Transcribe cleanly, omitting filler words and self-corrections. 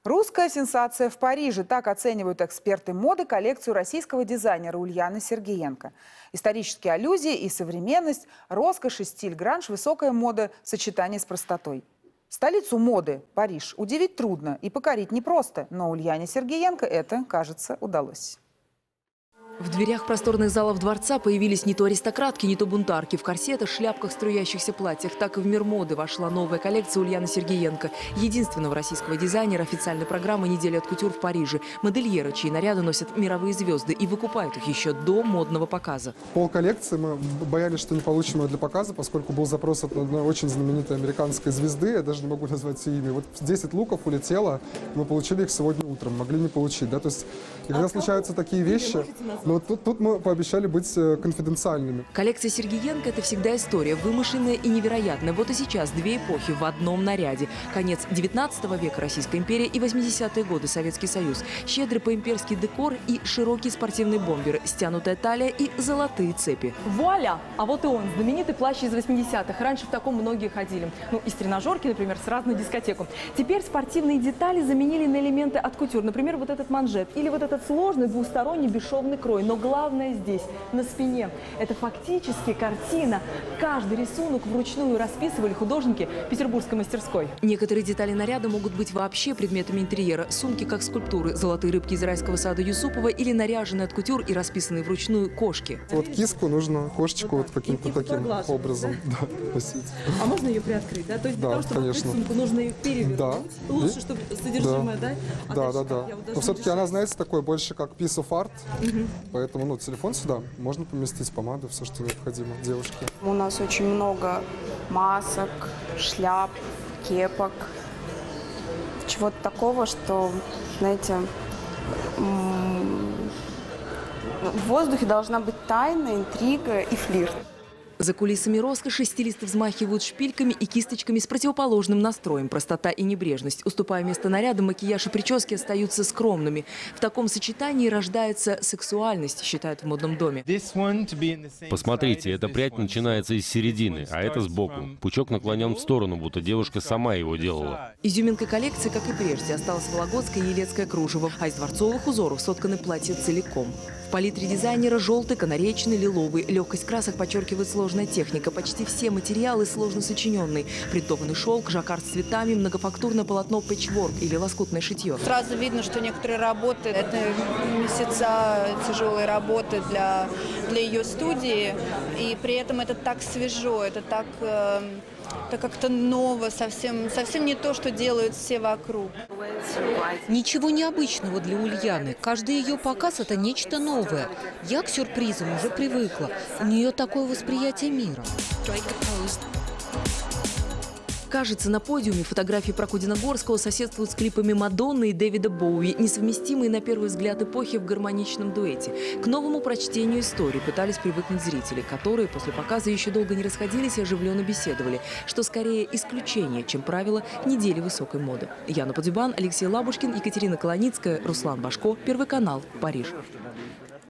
Русская сенсация в Париже. Так оценивают эксперты моды коллекцию российского дизайнера Ульяны Сергеенко. Исторические аллюзии и современность, роскошь и стиль гранж, высокая мода в сочетании с простотой. Столицу моды, Париж, удивить трудно и покорить непросто, но Ульяне Сергеенко это, кажется, удалось. В дверях просторных залов дворца появились не то аристократки, не то бунтарки. В корсетах, шляпках, струящихся платьях. Так и в мир моды вошла новая коллекция Ульяны Сергеенко. Единственного российского дизайнера официальной программы «Неделя от кутюр» в Париже. Модельеры, чьи наряды носят мировые звезды и выкупают их еще до модного показа. Пол коллекции мы боялись, что не получим ее для показа, поскольку был запрос от одной очень знаменитой американской звезды. Я даже не могу назвать ее имя. Вот 10 луков улетело, мы получили их сегодня утром. Могли не получить. Да? То есть, когда случаются такие вещи... Но тут мы пообещали быть конфиденциальными. Коллекция Сергеенко – это всегда история, вымышленная и невероятная. Вот и сейчас две эпохи в одном наряде. Конец 19 века Российская империя и 80-е годы Советский Союз. Щедрый по-имперский декор и широкие спортивные бомберы, стянутая талия и золотые цепи. Вуаля! А вот и он, знаменитый плащ из 80-х. Раньше в таком многие ходили. Ну, из тренажерки, например, сразу на дискотеку. Теперь спортивные детали заменили на элементы от кутюр. Например, вот этот манжет или вот этот сложный двусторонний бесшовный крой. Но главное здесь, на спине, это фактически картина. Каждый рисунок вручную расписывали художники петербургской мастерской. Некоторые детали наряда могут быть вообще предметами интерьера. Сумки как скульптуры, золотые рыбки из райского сада Юсупова или наряженные от кутюр и расписанные вручную кошки. Вот киску нужно, кошечку вот каким-то таким образом носить. А можно ее приоткрыть, да? То есть для того, чтобы конечно. открыть сумку, нужно ее перевернуть. Да. Лучше, чтобы содержимое, да? Да. Но все-таки она, знаете, такой больше как piece of art. Поэтому, телефон сюда, можно поместить помаду, все, что необходимо девушке. У нас очень много масок, шляп, кепок, чего-то такого, что, знаете, в воздухе должна быть тайна, интрига и флирт. За кулисами роскоши стилисты взмахивают шпильками и кисточками с противоположным настроем. Простота и небрежность. Уступая место нарядам, макияж и прически остаются скромными. В таком сочетании рождается сексуальность, считают в модном доме. Посмотрите, эта прядь начинается из середины, а это сбоку. Пучок наклонен в сторону, будто девушка сама его делала. Изюминкой коллекции, как и прежде, осталось вологодское и елецкое кружево, а из дворцовых узоров сотканы платья целиком. В палитре дизайнера желтый, канареечный, лиловый. Легкость красок подчеркивает сложная техника. Почти все материалы сложно сочиненные. Принтованный шелк, жаккард с цветами, многофактурное полотно пэтчворк или лоскутное шитье. Сразу видно, что некоторые работы – это месяца тяжелой работы для ее студии. И при этом это так свежо, это так... Это как-то ново, совсем не то, что делают все вокруг. Ничего необычного для Ульяны. Каждый ее показ – это нечто новое. Я к сюрпризам уже привыкла. У нее такое восприятие мира. Кажется, на подиуме фотографии Прокудина-Горского соседствуют с клипами Мадонны и Дэвида Боуи, несовместимые на первый взгляд эпохи в гармоничном дуэте. К новому прочтению истории пытались привыкнуть зрители, которые после показа еще долго не расходились и оживленно беседовали, что скорее исключение, чем правило недели высокой моды. Яна Подзюбан, Алексей Лабушкин, Екатерина Колоницкая, Руслан Башко, Первый канал, Париж.